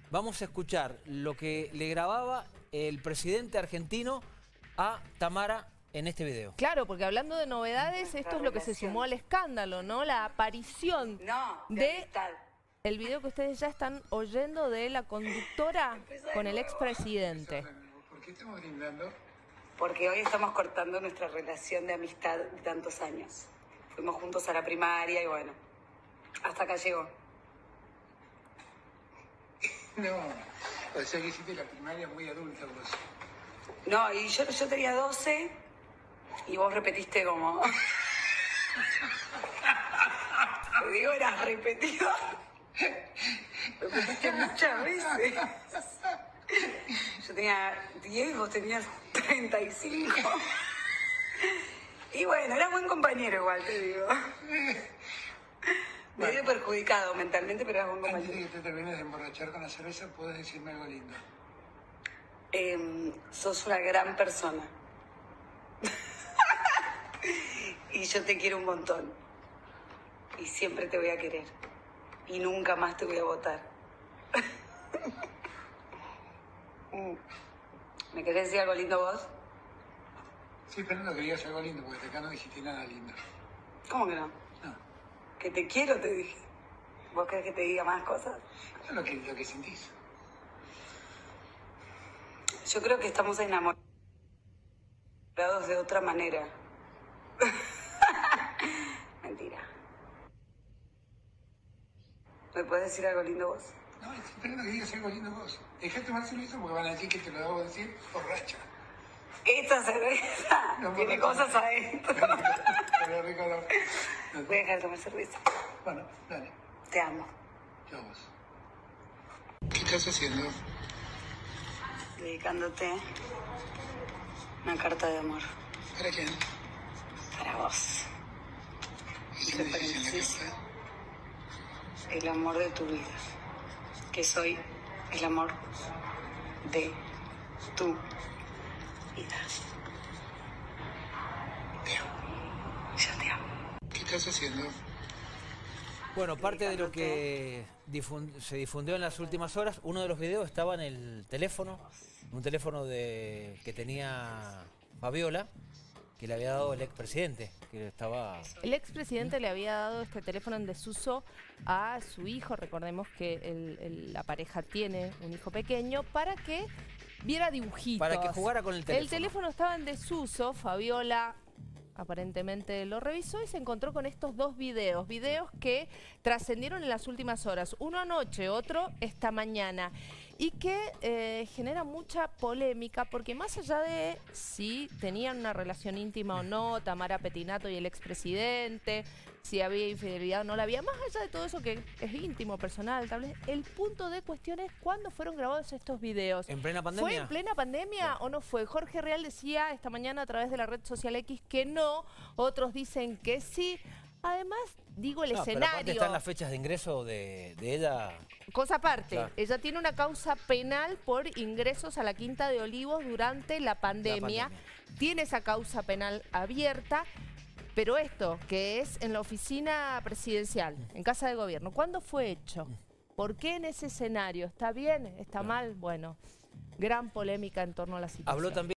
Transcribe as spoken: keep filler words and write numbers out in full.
Vamos a escuchar lo que le grababa el presidente argentino a Tamara en este video. Claro, porque hablando de novedades, esto es lo que se sumó al escándalo, ¿no? La aparición No, de de amistad. el video que ustedes ya están oyendo de la conductora con el expresidente. ¿Por qué estamos brindando? Porque hoy estamos cortando nuestra relación de amistad de tantos años. Fuimos juntos a la primaria y bueno, hasta acá llegó. No, o sea que hiciste la primaria muy adulta vos. No, y yo, yo tenía doce y vos repetiste como... Te digo, eras repetido. Repetiste muchas veces. Yo tenía diez, vos tenías treinta y cinco. Y bueno, era buen compañero igual, te digo. Me dio perjudicado mentalmente, pero era buen Antes de compañero. que te termines de emborrachar con la cerveza, ¿puedes decirme algo lindo? Eh, sos una gran persona. Y yo te quiero un montón. Y siempre te voy a querer. Y nunca más te voy a votar. ¿Me querés decir algo lindo vos? Sí, pero no que digas algo lindo, porque acá no dijiste nada lindo. ¿Cómo que no? No, Que te quiero, te dije. ¿Vos querés que te diga más cosas? no lo que, lo que sentís. Yo creo que estamos enamorados de otra manera. Mentira. ¿Me puedes decir algo lindo vos? No, estoy esperando que digas algo lindo vos. Dejá de tomar cerveza porque van a decir que te lo debo decir borracha. Esta cerveza No, tiene borracha. cosas adentro. Pero rico, no. Voy a dejar de tomar cerveza. Bueno, dale, Te amo. yo a vos. ¿Qué estás haciendo? Dedicándote una carta de amor. ¿Para quién? Para vos. ¿Y qué me dices en la carta? El amor de tu vida. Que soy el amor de tu vida. Te amo. Yo te amo. ¿Qué estás haciendo? Bueno, parte de lo que difund- se difundió en las últimas horas, uno de los videos estaba en el teléfono, un teléfono de, que tenía Fabiola, que le había dado el expresidente, que estaba... El expresidente le había dado este teléfono en desuso a su hijo, recordemos que el- el- la pareja tiene un hijo pequeño, para que viera dibujitos. Para que jugara con el teléfono. El teléfono estaba en desuso, Fabiola aparentemente lo revisó y se encontró con estos dos videos, videos que trascendieron en las últimas horas, uno anoche, otro esta mañana, y que eh, genera mucha polémica porque más allá de si tenían una relación íntima o no, Tamara Pettinato y el expresidente, si había infidelidad o no la había, más allá de todo eso que es íntimo, personal, tal vez, el punto de cuestión es cuándo fueron grabados estos videos. ¿En plena pandemia? ¿Fue en plena pandemia o no fue? Jorge Real decía esta mañana a través de la red social X que no, otros dicen que sí. Además, digo, el No, pero escenario... aparte están las fechas de ingreso de, de ella. Cosa aparte, Claro. ella tiene una causa penal por ingresos a la Quinta de Olivos durante la pandemia. La pandemia. Tiene esa causa penal abierta, pero esto, que es en la oficina presidencial, en Casa de Gobierno, ¿cuándo fue hecho? ¿Por qué en ese escenario? ¿Está bien? ¿Está mal? Bueno, gran polémica en torno a la situación. Habló también